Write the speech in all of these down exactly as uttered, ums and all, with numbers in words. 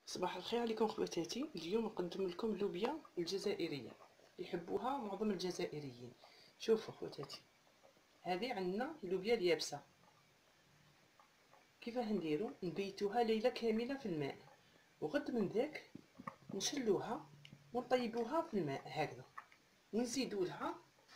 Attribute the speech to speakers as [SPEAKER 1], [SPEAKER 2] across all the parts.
[SPEAKER 1] صباح الخير عليكم خواتاتي. اليوم نقدم لكم اللوبيا الجزائريه يحبوها معظم الجزائريين. شوفوا خواتاتي، هذه عندنا اللوبيا اليابسه. كيفاه نديرو؟ نبيتوها ليله كامله في الماء، وغد من ذاك نشلوها ونطيبوها في الماء هكذا، ونزيدو لها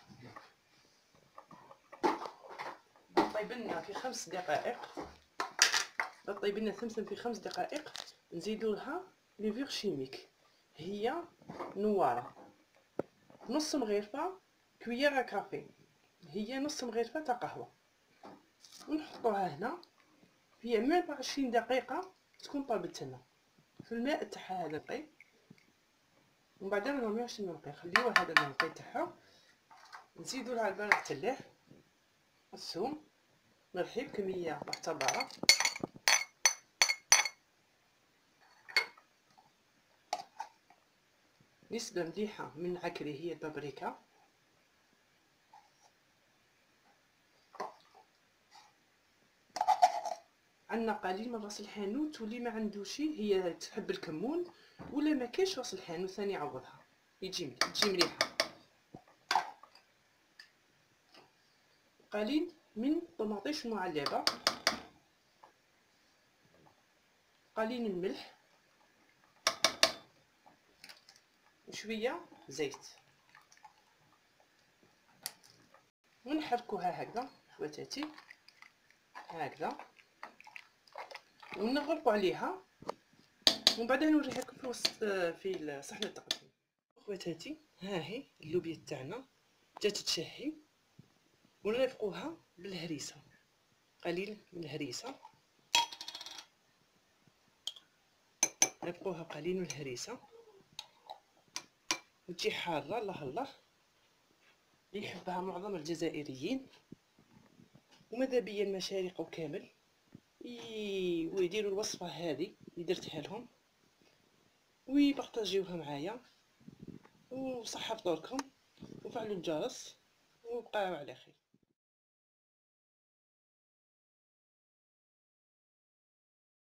[SPEAKER 1] طيب لنا في خمس دقائق. طيب لنا ثمثم في خمس دقائق نزيدو لها ليفيغ شيميك، هي نواره، نص مغرفه كويره كافي، هي نص مغرفه تاع قهوه، ونحطوها هنا في ميم عشرين دقيقه تكون طابت لنا في الماء تاعها هذا النقي. ومن بعد ما نرميوهاش نقي، نخليوه هذا النقي تاعها، نزيدو لها البرق تاعه، الثوم، ملح بكميه معتبره، نسبه مليحه من عكري هي البابريكا، عندنا قليل من راس الحانوت، واللي ما عندوش هي تحب الكمون ولا ما كاينش راس الحانوت ثاني يعوضها، يجي تجي مليحه. قليل من طماطيش معلبه، قليل من الملح، وشويه زيت، ونحركوها هكذا خواتاتي هكذا، ونغلقوا عليها، ومن بعد نوريها لكم في وسط في صحن التقديم. خواتاتي ها هي اللوبيا تاعنا جات تشهي، ونرافقوها بالهريسه، قليل من الهريسه، نرافقوها قليل من الهريسه وتجي حاره. الله الله، اللي يحبها معظم الجزائريين، وماذا بيا المشارق وكامل ويديروا الوصفه هذه اللي درتها لهم ويبارطاجيوها معايا، وصحة فطوركم وفعلوا الجرس وبقاو على خير.